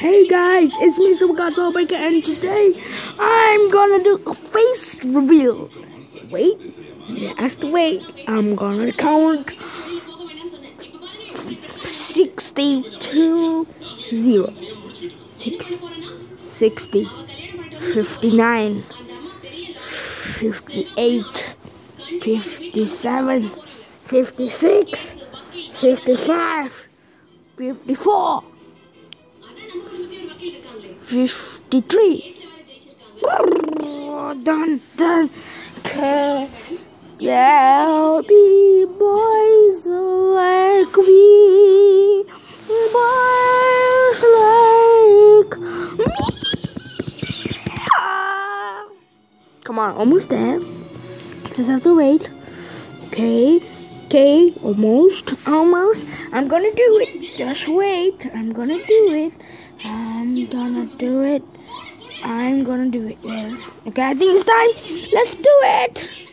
Hey guys, it's me RYU-SAKAI and today I'm gonna do a face reveal. Wait, you have to wait. I'm gonna count 60 to 0. 60, 59, 58, 57, 56, 55, 54, 53. Done. Yeah, be boys like we, boys like me. Come on, almost there. Just have to wait. Okay, almost. I'm gonna do it. Just wait. I'm gonna do it. Yeah. Okay, I think it's time. Let's do it.